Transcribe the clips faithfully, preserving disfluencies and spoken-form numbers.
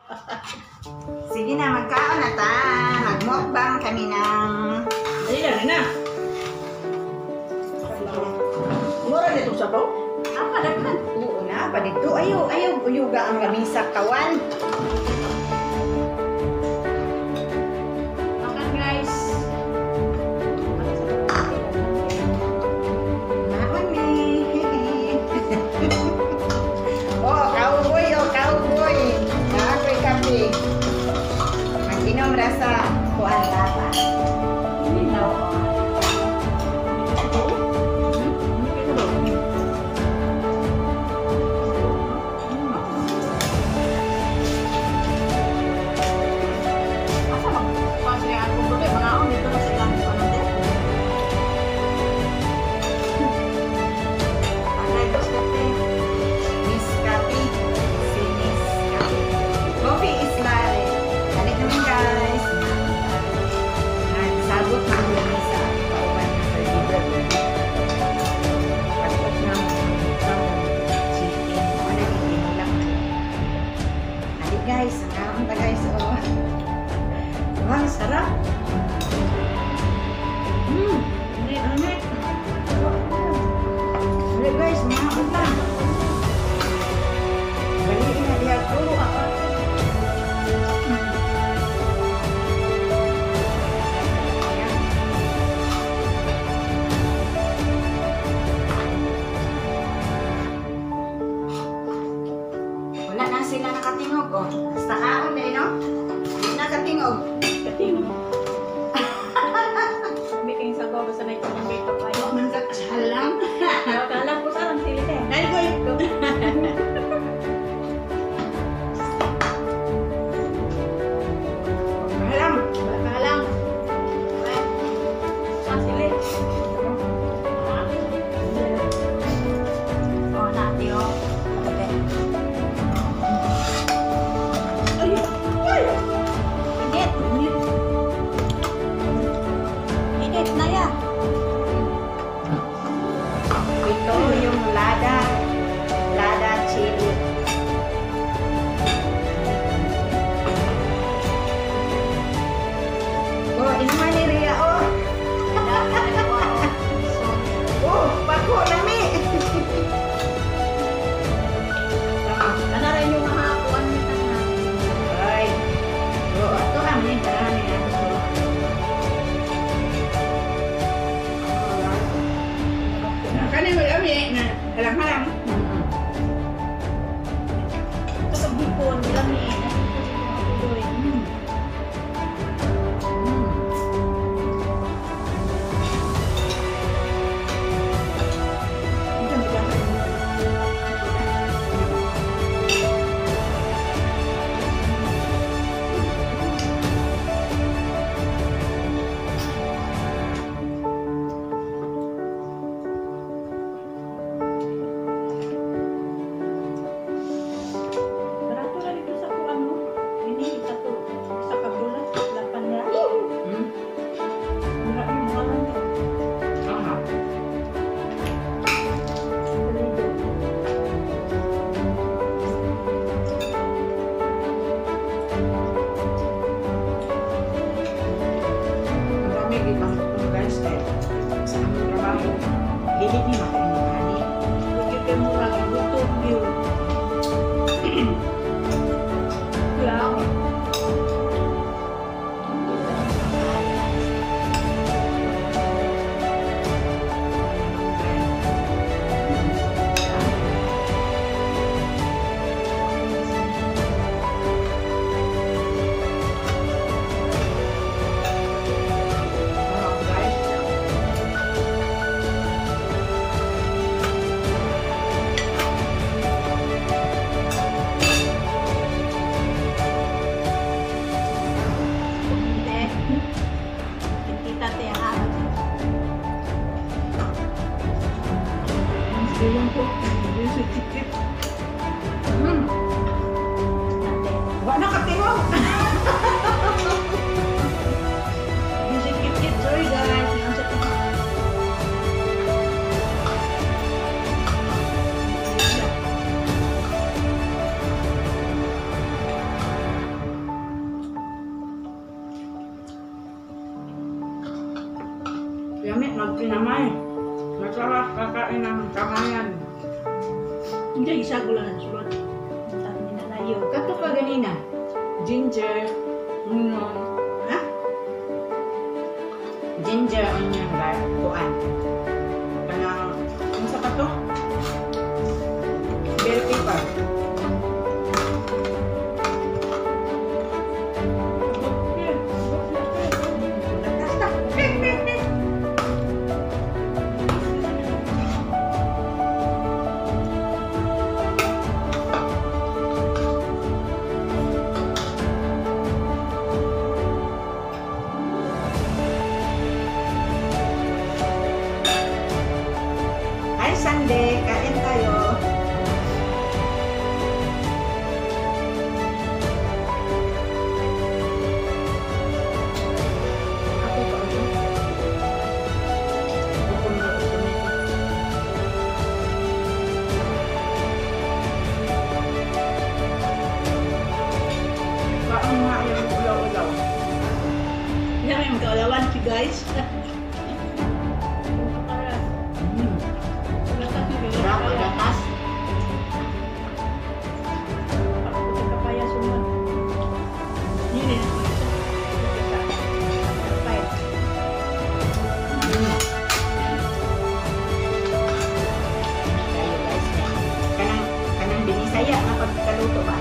Sige na, magkaon na ta. Magmukbang kami ng... Ay, na, na. Mura nito sa baw? Ah, padaghan. Oo na, pa dito. Ayaw, ayaw. Uyuga ang lamisa kawan. Makan, guys. Maon eh. Oh, cowboy, oh, cowboy. Naakoy kape. Mag-inom rasa kuan lata. Minaw. Miss Kape. Si Miss Kape. Coffee is life. Balik naman guys. Nagsabot ng lamisa. Pauban na sa liver. Pagkat ng chicken. Ano nagiging lang. Balik guys. Ang karoon pa guys. Oh. Wow, sarap. Hmm. Ini, ini. Balik guys. Mga ulan. Balik na diya ko. Wala na sila nakatingog, oh. Basta kaon na, no? Hindi nakatingog. Kating. May kayong sabaw sa naik ng may kapayo. Man sa kasalang. Akala ko sa ang sili eh. Dahil ko ito. Gamit, magpinamay. Masarap kakain ng kamayan. Hindi, isa ko lang ang sulod. Sabi ni Nalayo. Kato ka ganina. Ginger, onion. Ha? Ginger, onion, garlic, kuan. Kanang, ano sa kato? Bell pepper. Hi, Sunday. Kain tayo. Ako pa ulit. Bukol na gusto nito. Kaang nga yung ulaw-ulaw. Hindi kami magkaulawan si guys. Mm. Sarap, magatas. Mm. Kayo guys, eh. Kanang, kanang binisaya na pagkaluto ba?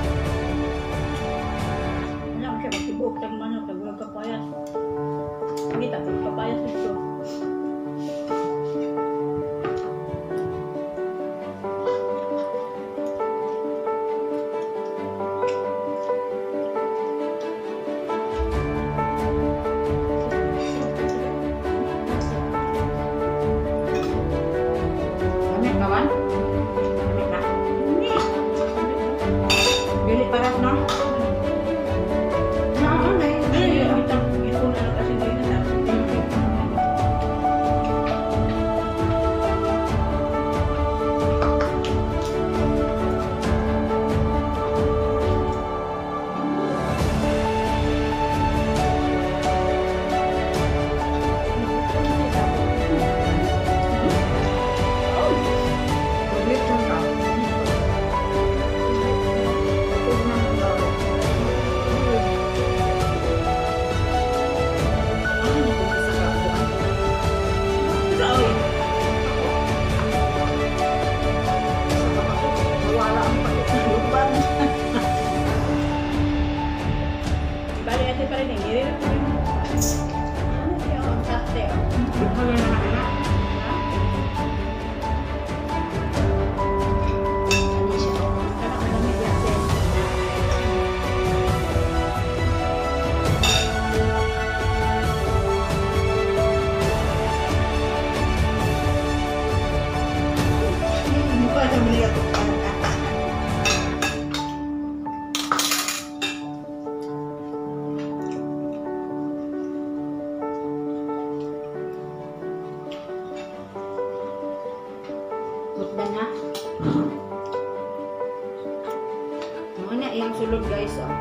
Gamit ba man? Gamit na. Dili paras no? Oo, na Ulit lang ka. Huwag na ang bawal. Ano na kung isa ka ako? Isa ka ako. Nawala ang pakit na lupang. Mahal na anak. Ano siya? Mukha na muli ako. Butda na. Muna yung sulod guys oh.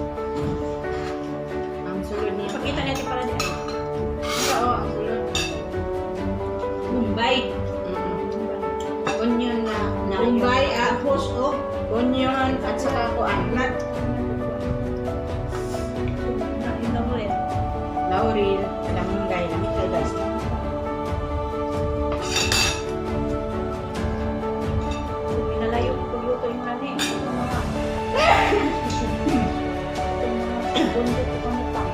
Ang sulod niya. Pakita natin para di ano. Ito oh, ang sulod. Mumbai. Mm-mm. Onion na. na Mumbai, apos o. Onion at saka kuan. Nat. Ina mo rin. Laurel. Lamunggay. Lamit ka guys. Pinalayo ko luto yung nani. Ito mga bundok ko kami pa.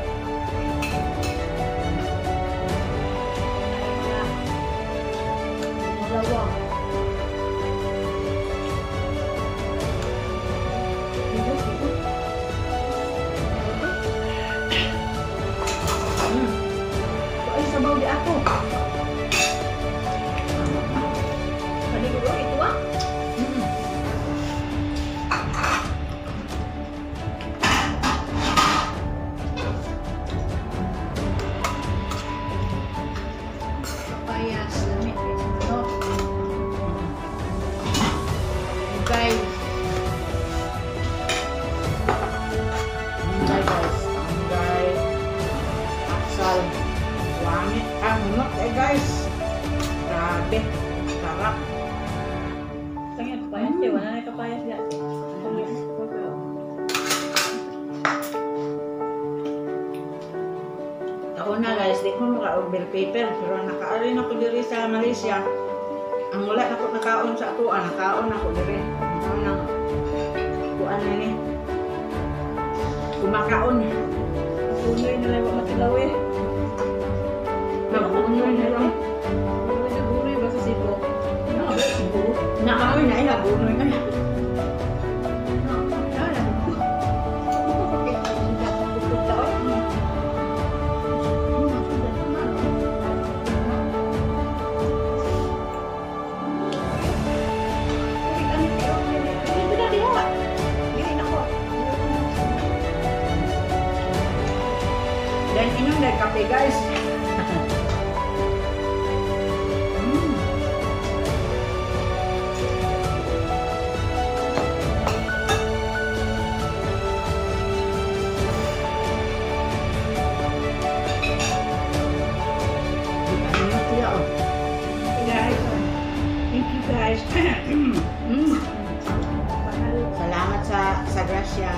Dalawa. Dito, dito. papayas ya. Taon na guys, di ko maka-over paper, pero naka-arin ako diri sa Malaysia. Ang wala na ko nakaon sa ako, ah, nakaon ako diri. Ano nang kuan na ni. Kumakaon. Punoy na lang matilaw eh. Nabunoy na lang. Punoy na punoy ba sa Cebu? Naamoy na eh, nabunoy na. Dan inom dari kape guys. Hmm. Dipainit siya, oh. Guys, thank you guys. Hmm. Salamat sa sa grasya.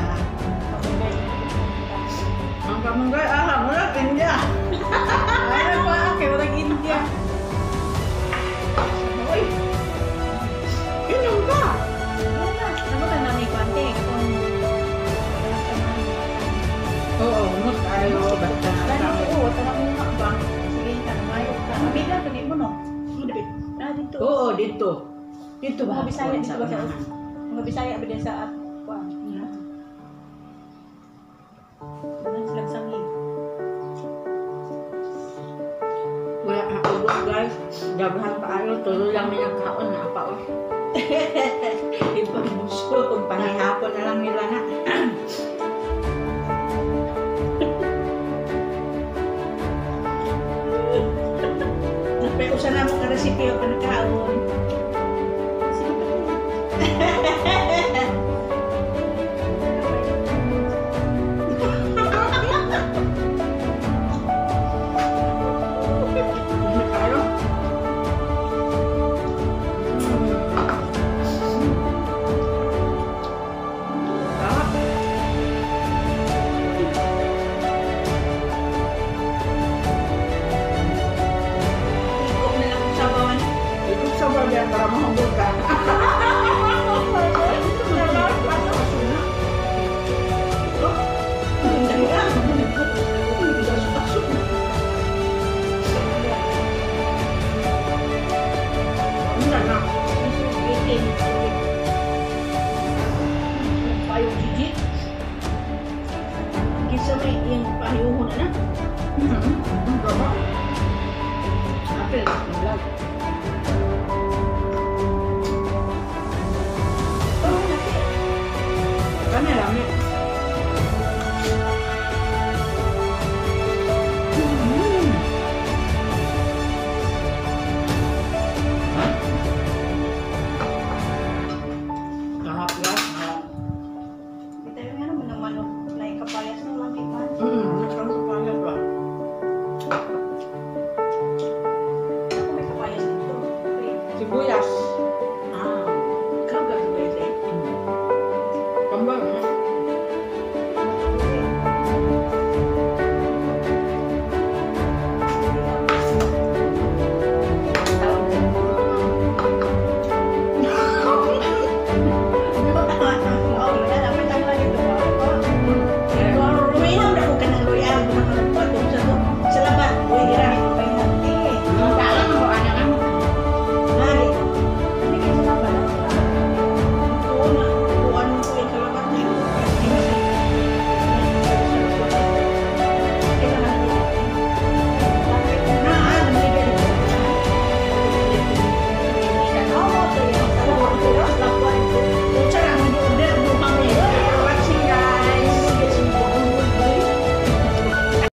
Ang kamunggay, ah, mula India. Ano pa? Kaya walang India. Uy, inom ka. Ano ka na ni Kwante? Oo, mas tayo basta Ano na ko? Tanang mo nga ba? Sige, tanang mayo ka. Amiga, tuloy mo no? Ano dapat? Ah, dito. Oo, dito. Dito ba? Mga Bisaya, dito ba sa unahan? mga Bisaya ba din sa at kuan? Ano silang sangig? Wala kang ulog guys. Dabahan pa ano, tuloy lang nilang kaon na pa oh. Ipagbuso, kung panihapon na lang nila na. Napay usa na mo ka recipe o kanakaon.